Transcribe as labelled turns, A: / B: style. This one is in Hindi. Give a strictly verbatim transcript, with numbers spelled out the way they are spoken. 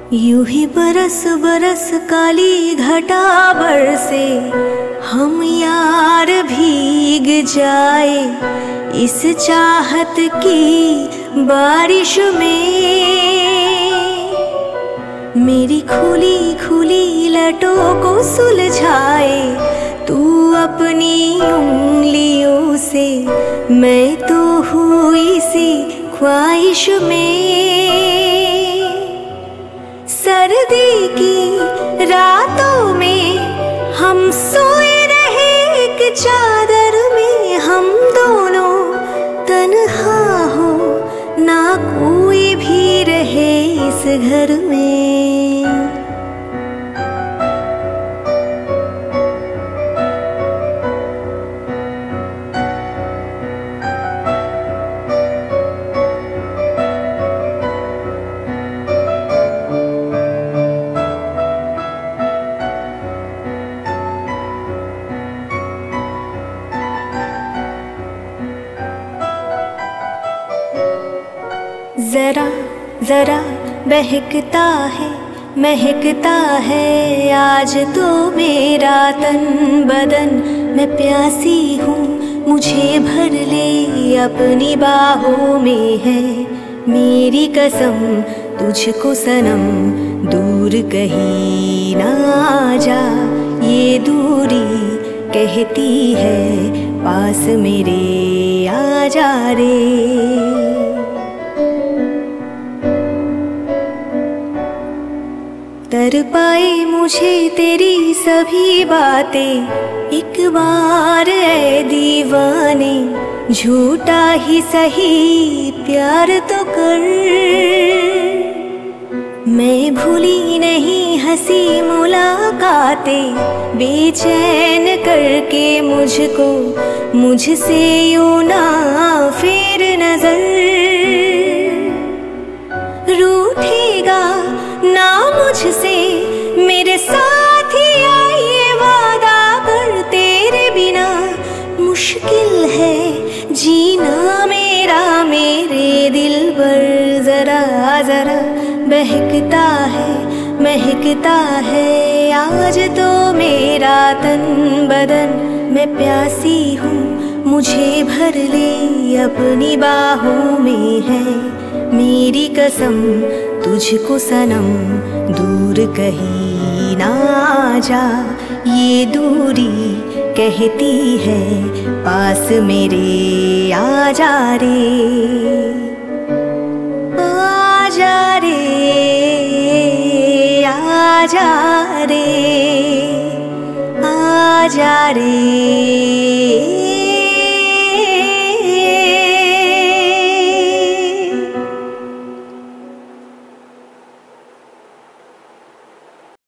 A: यूं ही बरस बरस काली घटा बरसे, हम यार भीग जाए इस चाहत की बारिश में। मेरी खुली खुली लटों को सुलझाए तू अपनी उंगलियों से, मैं तो हुई सी ख्वाहिश में। सर्दी की रातों में हम सोए रहे एक चादर में, हम दोनों तन्हा हो ना कोई भी रहे इस घर में। जरा जरा बहकता है महकता है आज तो मेरा तन बदन। मैं प्यासी हूँ मुझे भर ले अपनी बाहों में है मेरी कसम तुझको सनम। दूर कहीं ना जा ये दूरी कहती है पास मेरे आ जा रे। तर पाए मुझे तेरी सभी बातें एक बार ऐ दीवाने, झूठा ही सही प्यार तो कर। मैं भूली नहीं हंसी मुलाकातें बेचैन करके मुझको, मुझसे यूं ना फेर नजर। रूठेगा ना मुझसे मेरे साथिया ये वादा कर, तेरे बिना मुश्किल है जीना मेरा मेरे दिल पर। जरा जरा बहकता है महकता है आज तो मेरा तन बदन। मैं प्यासी हूँ मुझे भर ले अपनी बाहों में है मेरी कसम तुझको सनम। दूर कहीं ना जा ये दूरी कहती है पास मेरे आ जा रे। आ जा रे आ जा रे आ जा रे।